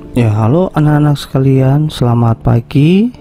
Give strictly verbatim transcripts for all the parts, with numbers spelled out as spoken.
Ya, halo anak-anak sekalian, selamat pagi.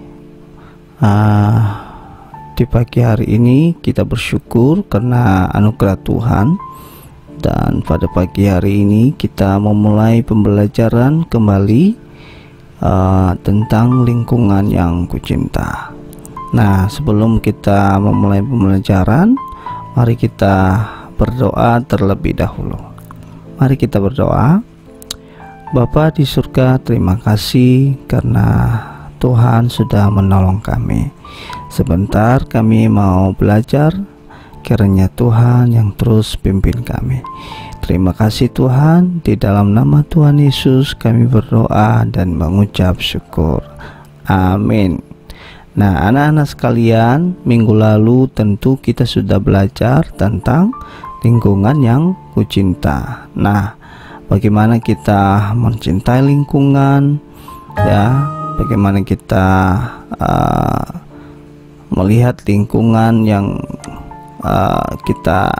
Uh, di pagi hari ini kita bersyukur karena anugerah Tuhan, dan pada pagi hari ini kita memulai pembelajaran kembali uh, tentang lingkungan yang kucinta. Nah, sebelum kita memulai pembelajaran, mari kita berdoa terlebih dahulu. Mari kita berdoa. Bapa di surga, terima kasih karena Tuhan sudah menolong kami. Sebentar kami mau belajar, kiranya Tuhan yang terus pimpin kami. Terima kasih Tuhan, di dalam nama Tuhan Yesus kami berdoa dan mengucap syukur. Amin. Nah, anak-anak sekalian, minggu lalu tentu kita sudah belajar tentang lingkungan yang kucinta. Nah, bagaimana kita mencintai lingkungan, ya, bagaimana kita uh, melihat lingkungan yang uh, kita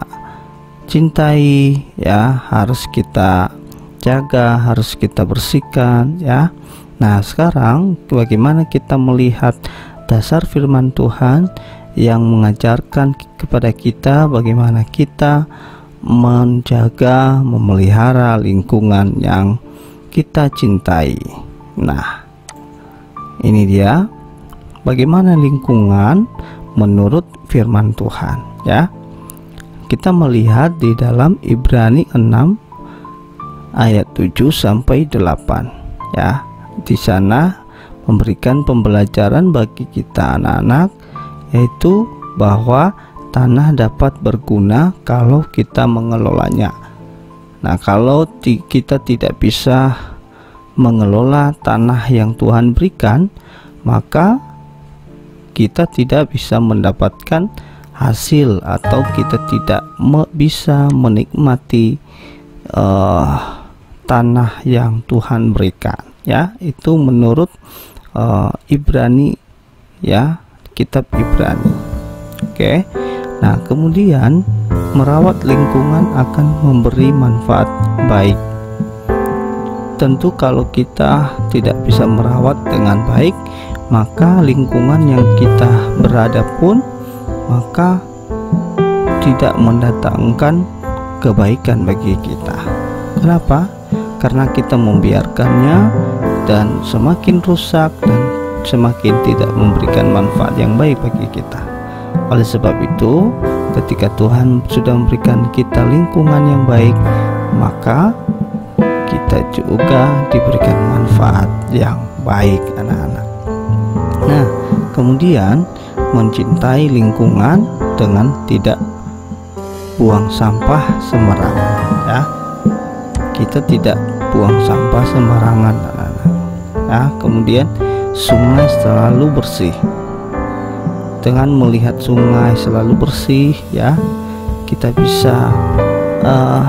cintai, ya, harus kita jaga, harus kita bersihkan, ya. Nah, sekarang bagaimana kita melihat dasar firman Tuhan yang mengajarkan kepada kita bagaimana kita menjaga, memelihara lingkungan yang kita cintai. Nah, ini dia bagaimana lingkungan menurut firman Tuhan, ya. Kita melihat di dalam Ibrani enam ayat tujuh sampai delapan, ya. Di sana memberikan pembelajaran bagi kita anak-anak, yaitu bahwa tanah dapat berguna kalau kita mengelolanya. Nah, kalau kita tidak bisa mengelola tanah yang Tuhan berikan, maka kita tidak bisa mendapatkan hasil atau kita tidak me bisa menikmati uh, tanah yang Tuhan berikan, ya. Itu menurut uh, Ibrani, ya, kitab Ibrani. Oke. Okay. Nah, kemudian merawat lingkungan akan memberi manfaat baik. Tentu kalau kita tidak bisa merawat dengan baik, maka lingkungan yang kita berada pun maka tidak mendatangkan kebaikan bagi kita. Kenapa? Karena kita membiarkannya dan semakin rusak dan semakin tidak memberikan manfaat yang baik bagi kita. Oleh sebab itu, ketika Tuhan sudah memberikan kita lingkungan yang baik, maka kita juga diberikan manfaat yang baik, anak-anak. Nah, kemudian mencintai lingkungan dengan tidak buang sampah sembarangan, ya. Kita tidak buang sampah sembarangan, anak-anak. Ya, kemudian sungai selalu bersih. Dengan melihat sungai selalu bersih, ya, kita bisa uh,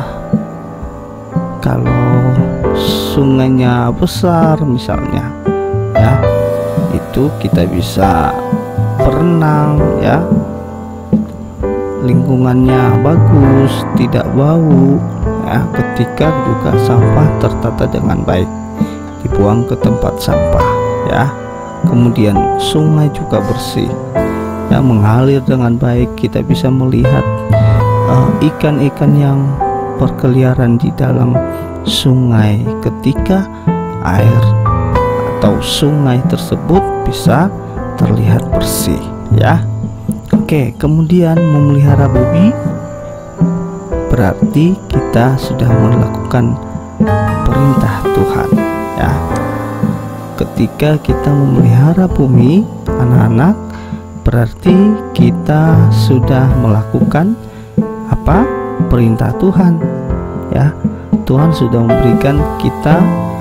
kalau sungainya besar misalnya, ya, itu kita bisa berenang, ya, lingkungannya bagus, tidak bau, ya, ketika juga sampah tertata dengan baik, dibuang ke tempat sampah, ya. Kemudian sungai juga bersih, ya, mengalir dengan baik. Kita bisa melihat ikan-ikan uh, yang berkeliaran di dalam sungai ketika air atau sungai tersebut bisa terlihat bersih, ya. Oke, kemudian memelihara bumi berarti kita sudah melakukan perintah Tuhan, ya. Ketika kita memelihara bumi, anak-anak, berarti kita sudah melakukan apa? Perintah Tuhan, ya. Tuhan sudah memberikan kita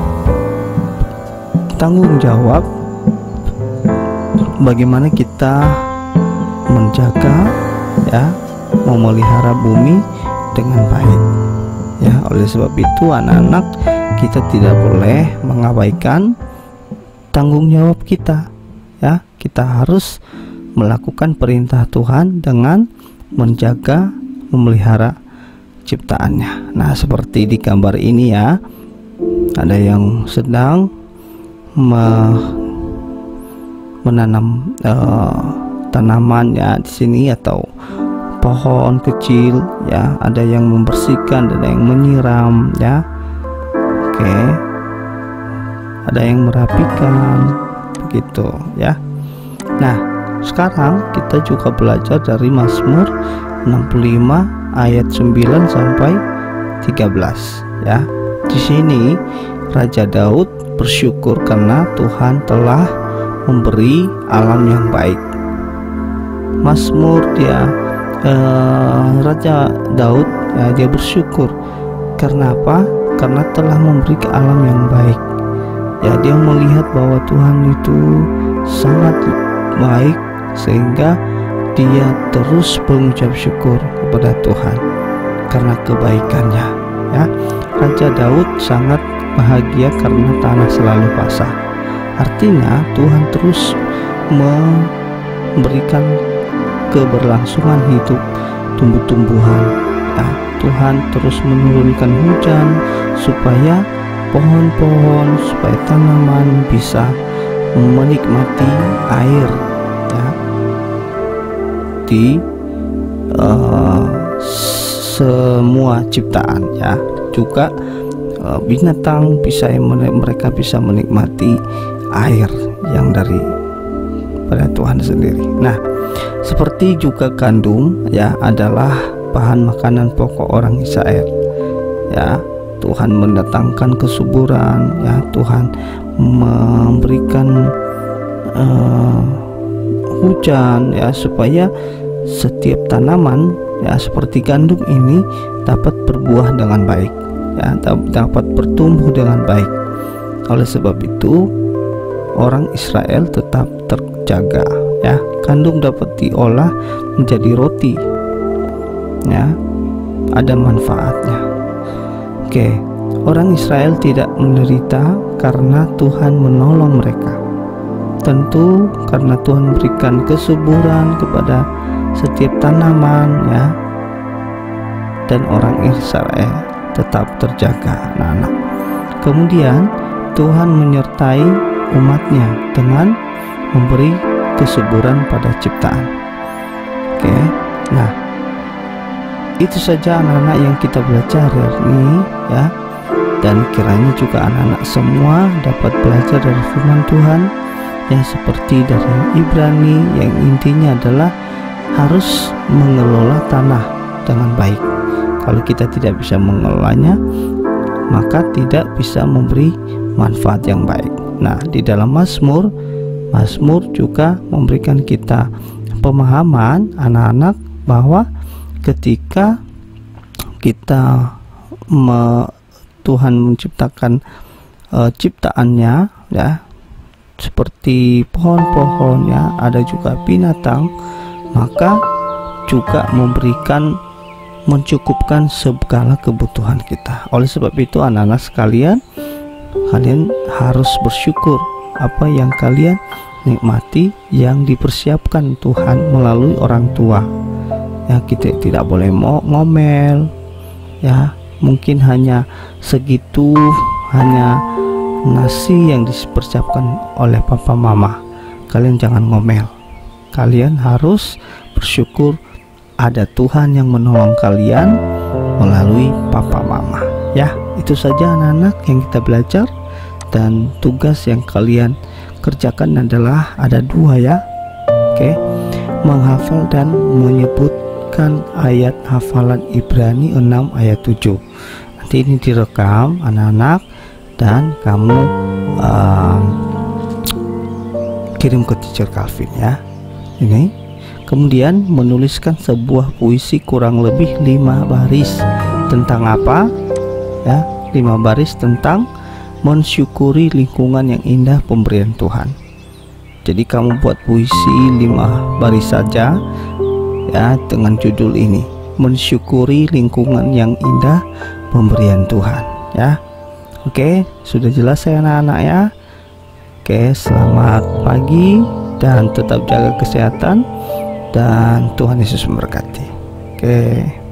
tanggung jawab bagaimana kita menjaga, ya, memelihara bumi dengan baik, ya. Oleh sebab itu, anak-anak, kita tidak boleh mengabaikan tanggung jawab kita, ya. Kita harus melakukan perintah Tuhan dengan menjaga, memelihara ciptaannya. Nah, seperti di gambar ini, ya, ada yang sedang me menanam uh, tanaman ya di sini atau pohon kecil ya, ada yang membersihkan, ada yang menyiram ya. Oke, ada yang merapikan begitu ya. Nah, sekarang kita juga belajar dari Mazmur enam puluh lima ayat sembilan sampai tiga belas ya. Di sini Raja Daud bersyukur karena Tuhan telah memberi alam yang baik. Mazmur dia eh, Raja Daud ya, dia bersyukur karena apa? Karena telah memberi ke alam yang baik. Ya, dia melihat bahwa Tuhan itu sangat baik sehingga dia terus mengucap syukur kepada Tuhan karena kebaikannya ya. Raja Daud sangat bahagia karena tanah selalu basah. Artinya Tuhan terus memberikan keberlangsungan hidup tumbuh-tumbuhan ya. Tuhan terus menurunkan hujan supaya pohon-pohon, supaya tanaman bisa menikmati air ya, di uh, semua ciptaan ya. Juga uh, binatang bisa mereka bisa menikmati air yang dari pada Tuhan sendiri. Nah, seperti juga gandum ya adalah bahan makanan pokok orang Israel ya. Tuhan mendatangkan kesuburan ya, Tuhan memberikan uh, hujan ya supaya setiap tanaman ya seperti gandum ini dapat berbuah dengan baik ya, dapat bertumbuh dengan baik. Oleh sebab itu orang Israel tetap terjaga ya. Gandum dapat diolah menjadi roti ya, ada manfaatnya. Oke, orang Israel tidak menderita karena Tuhan menolong mereka. Tentu karena Tuhan memberikan kesuburan kepada setiap tanaman ya, dan orang Israel tetap terjaga anak-anak. Kemudian Tuhan menyertai umatnya dengan memberi kesuburan pada ciptaan. Oke, nah itu saja anak-anak yang kita belajar hari ini ya, dan kiranya juga anak-anak semua dapat belajar dari firman Tuhan yang seperti dari Ibrani yang intinya adalah harus mengelola tanah dengan baik. Kalau kita tidak bisa mengelolanya, maka tidak bisa memberi manfaat yang baik. Nah, di dalam Mazmur Mazmur juga memberikan kita pemahaman anak-anak bahwa ketika kita me, Tuhan menciptakan uh, ciptaannya ya, seperti pohon-pohon ya, ada juga binatang, maka juga memberikan mencukupkan segala kebutuhan kita. Oleh sebab itu anak-anak sekalian, kalian harus bersyukur apa yang kalian nikmati yang dipersiapkan Tuhan melalui orang tua. Ya, kita tidak boleh mau ngomel ya, mungkin hanya segitu, hanya nasi yang dipersiapkan oleh papa mama. Kalian jangan ngomel, kalian harus bersyukur ada Tuhan yang menolong kalian melalui papa mama ya. Itu saja anak-anak yang kita belajar, dan tugas yang kalian kerjakan adalah ada dua ya. Oke, menghafal dan menyebut ayat hafalan Ibrani enam ayat tujuh. Nanti ini direkam anak-anak dan kamu uh, kirim ke teacher Calvin ya. Ini kemudian menuliskan sebuah puisi kurang lebih lima baris tentang apa ya, lima baris tentang mensyukuri lingkungan yang indah pemberian Tuhan. Jadi kamu buat puisi lima baris saja ya, dengan judul ini, mensyukuri lingkungan yang indah pemberian Tuhan ya. Oke, sudah jelas ya anak-anak ya. Oke, selamat pagi dan tetap jaga kesehatan, dan Tuhan Yesus memberkati. Oke.